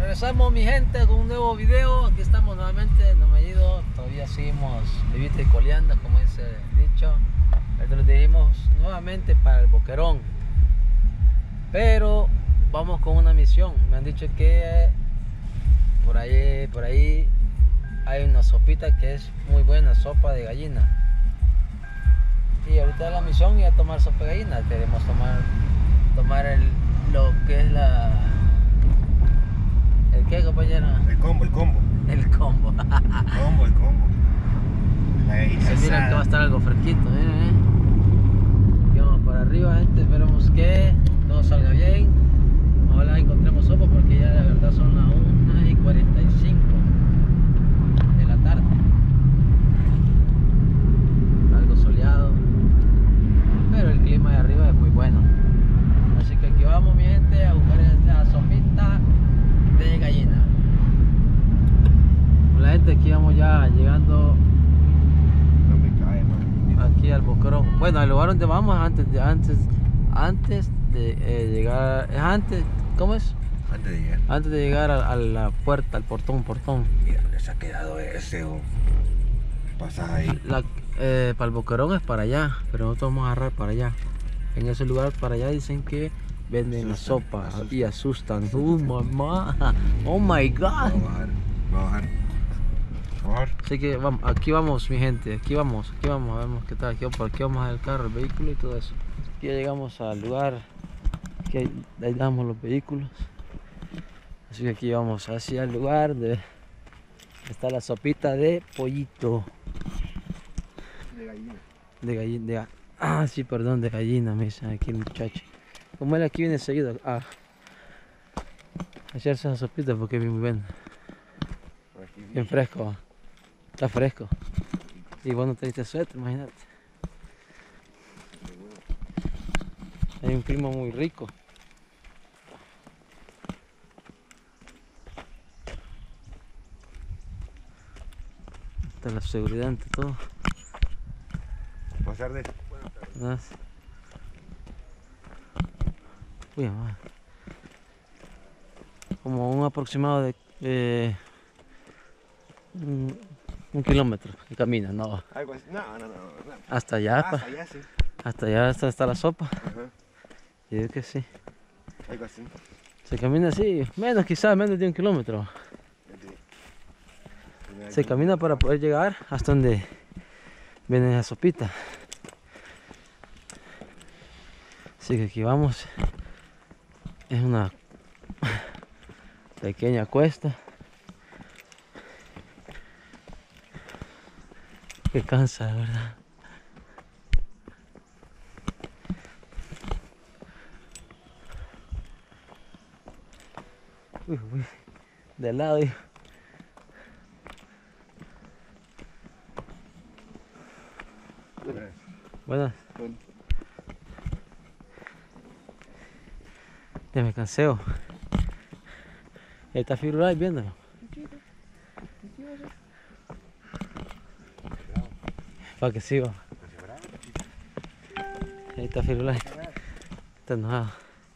Regresamos, mi gente, con un nuevo video. Aquí estamos nuevamente, no me he ido. Todavía seguimos vivita y coleando, como dice el dicho. Ahorita lo dirigimos nuevamente para el Boquerón, pero vamos con una misión. Me han dicho que por ahí hay una sopita que es muy buena, sopa de gallina. Y ahorita la misión es tomar sopa de gallina. Queremos tomar lo que es ¿el qué, compañero? El combo. El combo. El combo. Mira que va a estar algo fresquito, Aquí vamos para arriba, gente. Esperemos que todo salga bien. Ojalá encontremos sopa, porque ya de verdad son las 1:45 de la tarde. Algo soleado, pero el clima de arriba es muy bueno. Así que aquí vamos, mi gente, a buscar esta sopita de gallina. La gente, aquí vamos ya llegando aquí al Boquerón. Bueno, al lugar donde vamos antes de llegar, ¿cómo es? Antes de llegar a la puerta, al portón. Mira dónde se ha quedado ese pasaje ahí. Para el Boquerón es para allá, pero nosotros vamos a agarrar para allá. En ese lugar para allá dicen que venden la sopa y asustan. Mamá. Oh my God. Vamos a bajar. Así que vamos, aquí vamos, mi gente, aquí vamos, vemos qué tal. Por aquí vamos al carro, el vehículo y todo eso. Aquí ya llegamos al lugar, que ahí damos los vehículos. Así que aquí vamos hacia el lugar de está la sopita de pollito. De gallina. Sí, perdón, de gallina, me dicen aquí el muchacho. Como él aquí viene seguido a echarse esa sopita porque es muy bueno. Bien fresco. Está fresco. Y vos no te diste suéter, imagínate. Hay un clima muy rico. Está la seguridad ante todo. Pasar de Uy, madre. Como un aproximado de un kilómetro que camina, no. algo así. No. Hasta allá, Hasta allá sí. hasta allá está la sopa. Ajá. Yo digo que sí. Algo así. Se camina así, quizás menos de un kilómetro. Se camina para poder llegar hasta donde viene la sopita. Así que aquí vamos. Es una pequeña cuesta que cansa, la verdad. Uy, de lado, hijo. Buenas. Ya me canseo. Ahí está Firulais viéndolo. Para que siga. Ahí está Firulais. Está enojado.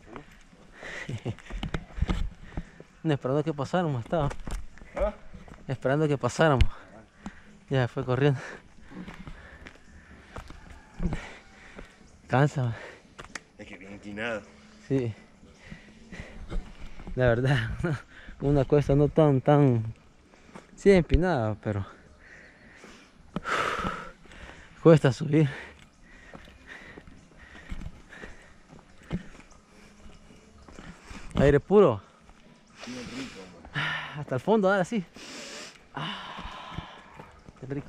Esperando que pasáramos estaba. Esperando que pasáramos. Ya fue corriendo. Cansa. Es que bien inclinado. Sí. La verdad, una cuesta no tan sí empinada, pero cuesta subir. Aire puro. Hasta el fondo, ahora sí. Qué rico.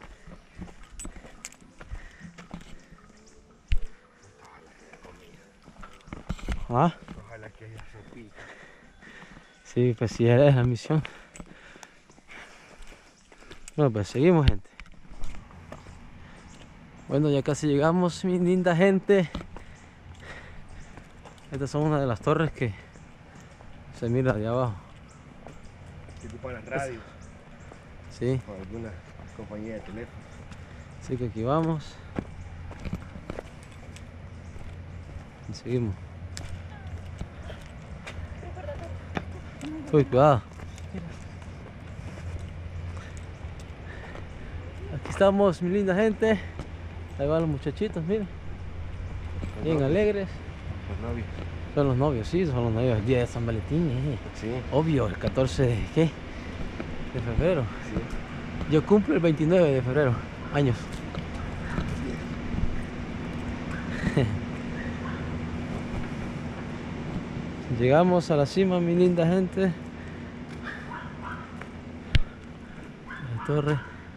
Ojalá que haya sopita. Sí, pues sí, era la misión. Bueno, pues seguimos, gente. Bueno, ya casi llegamos, mi linda gente. Estas son una de las torres que se mira de abajo. Se ocupan las radios. Sí. O alguna compañía de teléfono. Así que aquí vamos. Y seguimos. Uy, cuidado. Aquí estamos, mi linda gente. Ahí van los muchachitos, miren. Bien alegres. Los novios. Son los novios, sí, son los novios. El día de San Valentín, Sí. Obvio, el 14 de ¿qué? De febrero. Sí. Yo cumplo el 29 de febrero. Años. Llegamos a la cima, mi linda gente. La torre.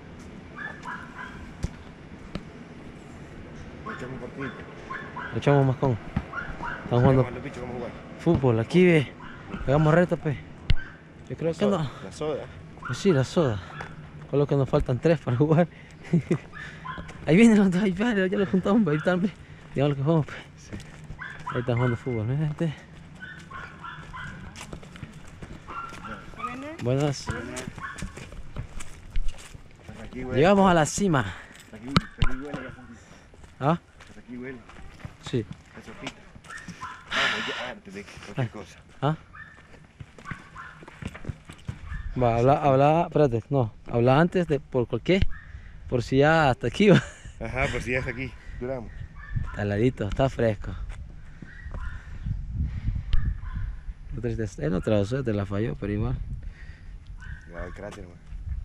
Echamos un partido. Le echamos mascón. Estamos jugando Los bichos, ¿cómo jugar? fútbol. Aquí ve. Hagamos reta, pe. Yo creo que no. La soda. Pues sí, la soda. Con lo que nos faltan 3 para jugar. Ahí vienen los dos, ahí vale, ya los juntamos, ahí están, pe. Digamos lo que jugamos, pe. Sí. Ahí están jugando fútbol, ¿ves, gente? Buenas. Aquí huele. Llegamos a la cima. Aquí huele ya. ¿Ah? Aquí huele. Sí. La sopita. Vamos ya antes de cualquier cosa. ¿Ah? Va, habla, espérate, no. Habla antes de por qué. Por si ya hasta aquí va. Ajá, pues si ya está aquí. Duramos. Está heladito, está fresco. Él no trazó, te la falló, pero igual. Cuidado el cráter, man.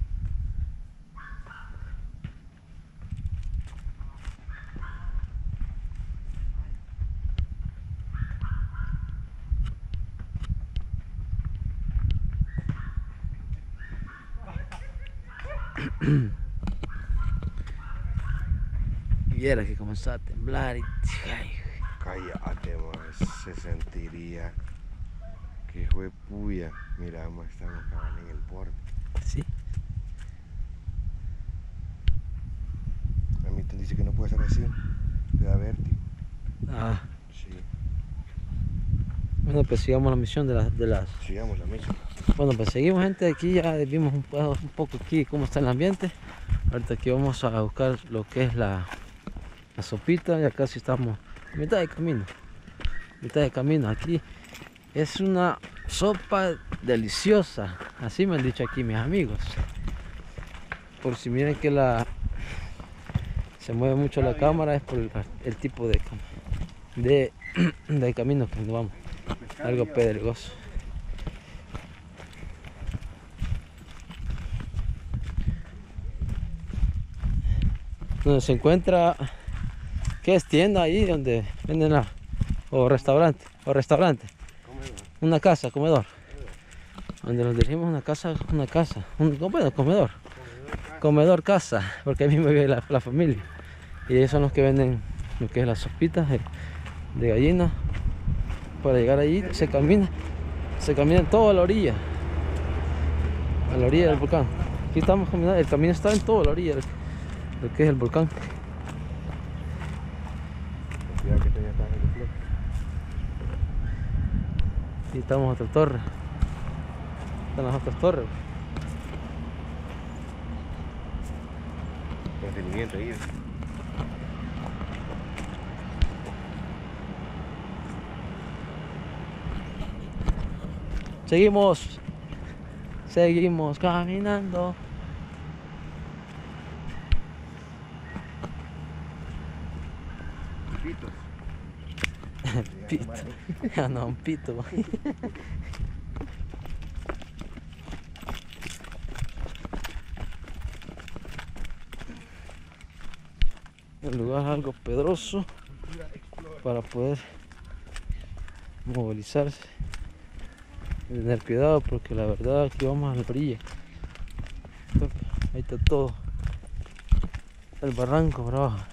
Y era que comenzó a temblar y... Ay, Cállate, man. Se sentiría que fue puya. Mira, man, estamos acá en el borde. sí. A mí te dice que no puede ser así. Te da vértigo. Ah, Sí. bueno, pues sigamos la misión de las... Sigamos la misión. Bueno, pues seguimos, gente. Aquí ya vimos un poco aquí cómo está el ambiente. Ahorita aquí vamos a buscar lo que es la sopita. Ya casi estamos a mitad de camino. Mitad de camino. Aquí es una sopa deliciosa. Así me han dicho aquí mis amigos. Por si miren que se mueve mucho la cámara, es por el tipo de camino que nos vamos. Algo pedregoso. Donde se encuentra, ¿qué es? Tienda ahí donde venden o restaurante, una casa, comedor, donde nos dirigimos a una casa, bueno, comedor casa, porque ahí mismo vive la familia, y ellos son los que venden lo que es las sopitas de gallina. Para llegar allí se camina toda la orilla, a la orilla del volcán. Aquí estamos caminando, el camino está en toda la orilla lo que es el volcán. Cuidado que te está en el flote. Y estamos en otra torre. Están las otras torres. Mantenimiento ahí. Seguimos caminando. Pitos. Pito. Ah, no, un pito. El lugar es algo pedroso para poder movilizarse y tener cuidado, porque la verdad aquí vamos a la orilla. Ahí está todo el barranco por abajo.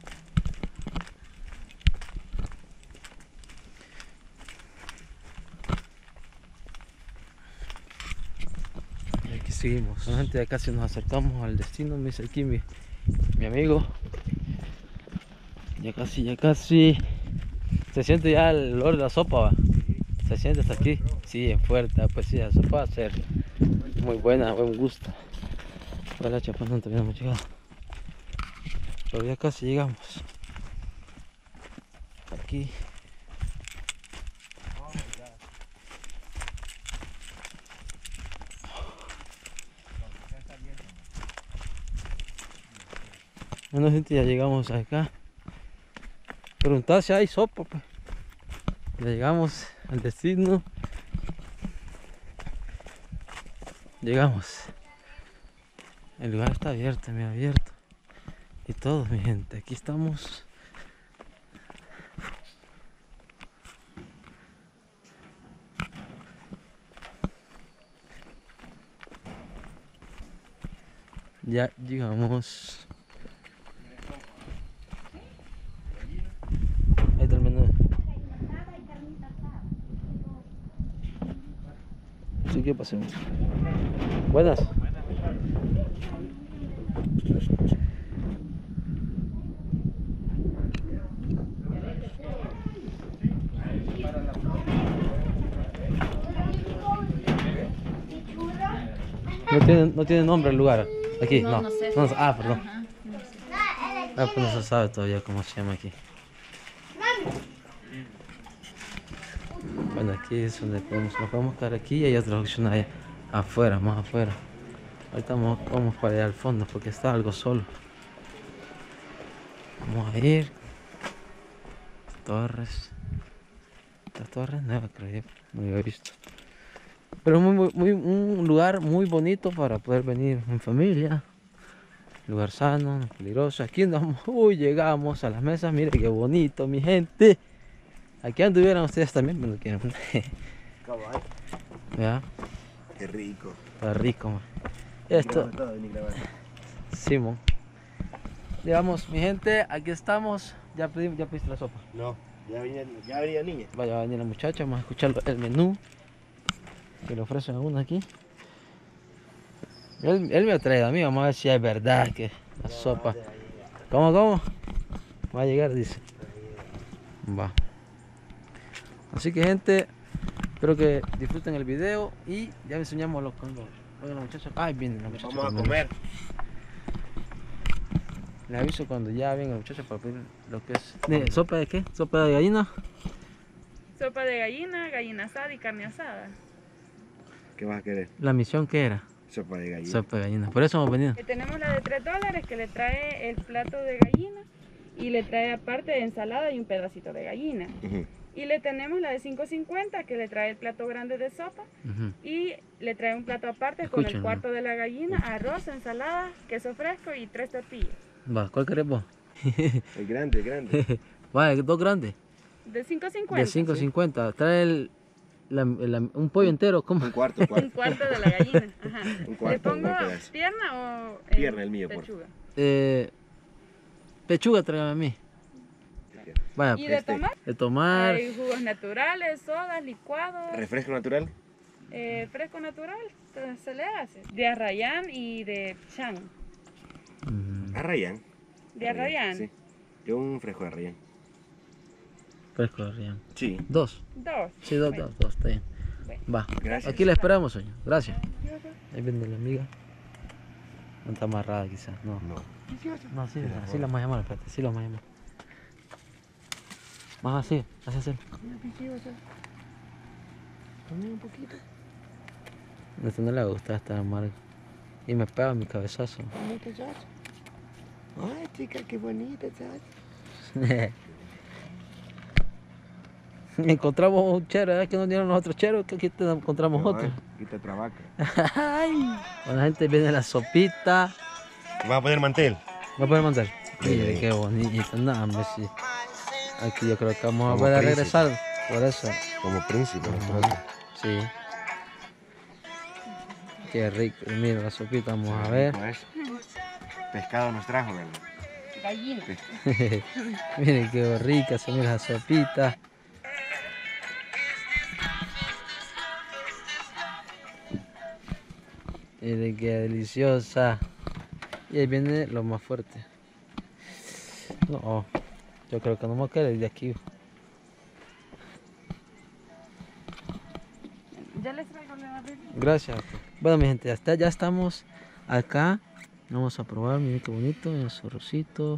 Y aquí seguimos. La gente, ya casi nos acercamos al destino, me dice aquí mi amigo. Ya casi. Se siente ya el olor de la sopa, ¿va? Se siente hasta aquí. Sí, en fuerte. Pues sí, la sopa va a ser muy buena, buen gusto. Hola, chapando, todavía no hemos llegado. Pero ya casi llegamos. Aquí. Bueno, gente, ya llegamos acá. Preguntad si hay sopa, pues. Ya llegamos al destino. Llegamos. El lugar está abierto, muy abierto. Y todo, mi gente. Aquí estamos. Ya llegamos. Ahí está el menú. Sí, ¿qué pasó? Buenas. No tiene nombre el lugar. Aquí, no. No sé. Ah, perdón. Ajá, no sé. Ah, pues no se sabe todavía cómo se llama aquí. Bueno, aquí es donde nos podemos quedar aquí y hay otra opción allá afuera, más afuera. Ahorita vamos para allá al fondo porque está algo solo. Vamos a ir. Torres. Esta torre nueva, creo yo. No lo había visto. Pero un lugar muy bonito para poder venir en familia. Lugar sano, no peligroso. Aquí andamos. Uy, llegamos a las mesas. Mire qué bonito, mi gente. Aquí anduvieran ustedes también, pero no quieren. Cabal. ¿Ya? Qué rico. Está rico, man. Esto. Simón. Digamos, mi gente, aquí estamos. Ya pediste la sopa. No, ya venía niña. Vaya a venir la muchacha, vamos a escuchar el menú que le ofrecen a uno aquí. Él me ha traído a mí, vamos a ver si es verdad que la sopa. ¿Cómo? Va a llegar, dice. Va. Así que, gente, espero que disfruten el video y ya enseñamos cuando la muchacha. Ay, viene la muchacha. Vamos a comer. Les aviso cuando ya venga la muchacha para pedir lo que es. ¿Sopa de qué? ¿Sopa de gallina? Sopa de gallina, gallina asada y carne asada. ¿Qué vas a querer? ¿La misión qué era? Sopa de gallina. Sopa de gallina. Por eso hemos venido. Tenemos la de $3 que le trae el plato de gallina y le trae aparte de ensalada y un pedacito de gallina. Ujú. Y le tenemos la de $5.50 que le trae el plato grande de sopa y le trae un plato aparte con el Escuchen, cuarto de la gallina, arroz, ensalada, queso fresco y 3 tortillas. Va, ¿cuál querés vos? El grande, el grande. Va, dos grandes. De $5.50. De 5.50. Trae un pollo entero. ¿Cómo? Un cuarto. Un cuarto de la gallina. Ajá. Un cuarto, ¿Le pongo un pedazo. pierna o Pierna, el mío, por pechuga? Pechuga, tráigame a mí. Vaya, ¿Y de tomar? de tomar. Hay jugos naturales, sodas, licuados. ¿Refresco natural? Fresco natural, entonces se le hace. De Arrayán y de Chan. Arrayán. ¿De Arrayán? Sí. Yo un fresco de Arrayán. Fresco de Rian. Sí. Dos. Dos. Sí, dos, está bien. Bueno. Va. Gracias. Aquí la esperamos, señor. Gracias. Ahí viene la amiga. No está amarrada quizás, no. No. No, sí, así la vamos a llamar, espérate, sí la vamos a llamar. Más así. Un poquito. Esto no le gusta estar amargo. Y me pega mi cabezazo. Ay, chica, qué bonita, chacho. Encontramos un chero, ¿es que no dieron los otros cheros? Que aquí encontramos otro. Quita otra vaca. Ay. Bueno, gente, viene la sopita. ¿Vas a poner mantel? ¿Me pueden mandar? Mire, Sí. qué bonito. No, hombre, sí. Aquí yo creo que vamos a Como volver a príncipe. regresar. Por eso. Como príncipe, nosotros. Sí. Qué rico. Mira la sopita, vamos a ver. Pues, pescado nos trajo, ¿verdad? Gallina. Miren qué rica se mira la sopita. Miren qué deliciosa. Y ahí viene lo más fuerte. No, yo creo que no me quedar de aquí. Ya les traigo la bebida. Gracias. Bueno, mi gente, ya estamos acá. Vamos a probar, miren qué bonito, el zorrocito.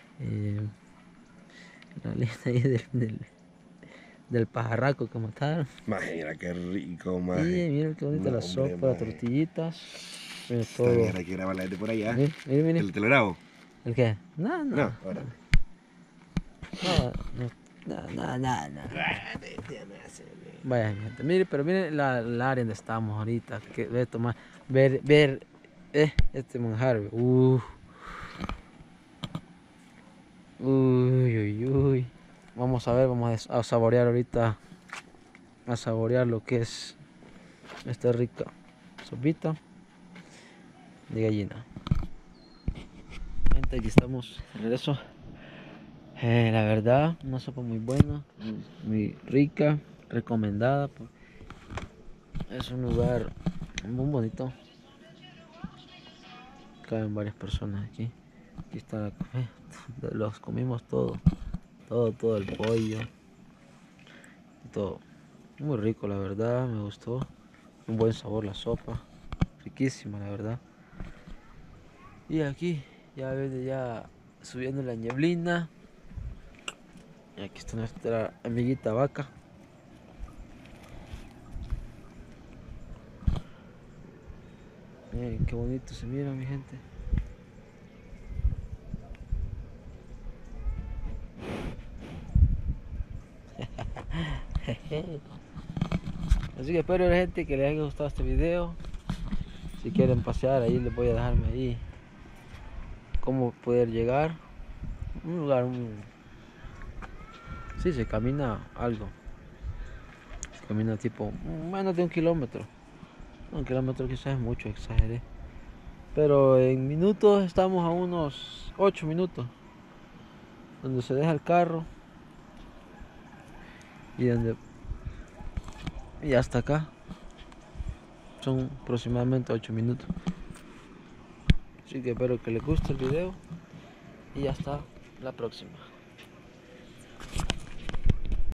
La lista ahí del pajarraco que mataron. Mira qué rico, Y maje. miren qué bonita No, la hombre, sopa, las maje. tortillitas. Miren Esta todo. mierda hay que grabarla desde por allá. Miren. ¿Te lo grabo? ¿El qué? No. No, órale. No. Vaya, mi gente, mire, pero miren la área donde estamos ahorita. Que ve tomar, ver este manjar. Uy. Vamos a ver, vamos a saborear ahorita. A saborear lo que es esta rica sopita de gallina. Gente, aquí estamos de regreso. La verdad, una sopa muy buena, muy rica, recomendada. Es un lugar muy bonito. Caben varias personas aquí. Aquí está la comida. Los comimos todo el pollo. Todo. Muy rico, la verdad, me gustó. Un buen sabor la sopa. Riquísima, la verdad. Y aquí, ya subiendo la nieblina. Y aquí está nuestra amiguita vaca. Miren qué bonito se mira, mi gente. Así que espero, gente, que les haya gustado este video. Si quieren pasear, ahí les voy a dejarme ahí cómo poder llegar. Un lugar, sí, se camina algo. Se camina tipo menos de 1 kilómetro. 1 kilómetro quizás es mucho, exageré. Pero en minutos estamos a unos 8 minutos. Donde se deja el carro. Y hasta acá. Son aproximadamente 8 minutos. Así que espero que les guste el video. Y hasta la próxima.